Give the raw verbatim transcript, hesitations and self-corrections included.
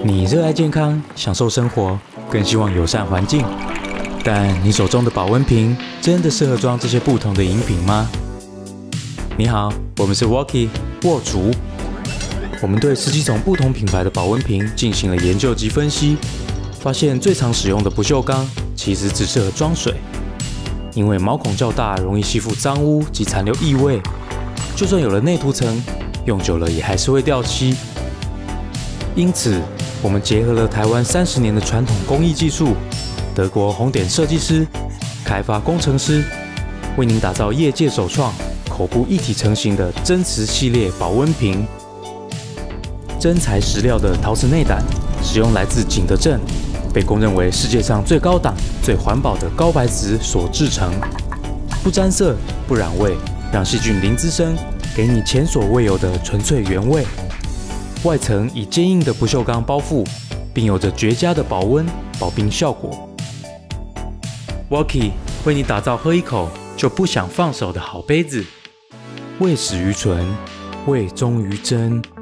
你热爱健康，享受生活，更希望友善环境，但你手中的保温瓶真的适合装这些不同的饮品吗？你好，我们是 Walkie 握竹，我们对十几种不同品牌的保温瓶进行了研究及分析，发现最常使用的不锈钢其实只适合装水，因为毛孔较大，容易吸附脏污及残留异味，就算有了内涂层，用久了也还是会掉漆。因此，我们结合了台湾三十年的传统工艺技术，德国红点设计师、开发工程师，为您打造业界首创口部一体成型的真瓷系列保温瓶。真材实料的陶瓷内胆，使用来自景德镇，被公认为世界上最高档、最环保的高白瓷所制成，不沾色、不染味，让细菌零滋生，给你前所未有的纯粹原味。外层以坚硬的不锈钢包覆，并有着绝佳的保温保冰效果。Walkie 为你打造喝一口就不想放手的好杯子，味始于醇，味中于真。